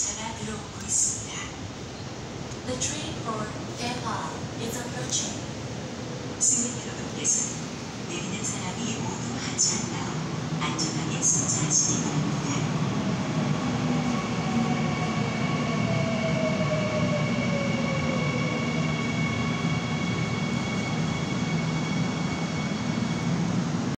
열차가 들어오고 있습니다. The train for Deva is approaching. 승객 여러분께서는 내리는 사람이 모두 하지 않아 안전하게 승차하시기 바랍니다.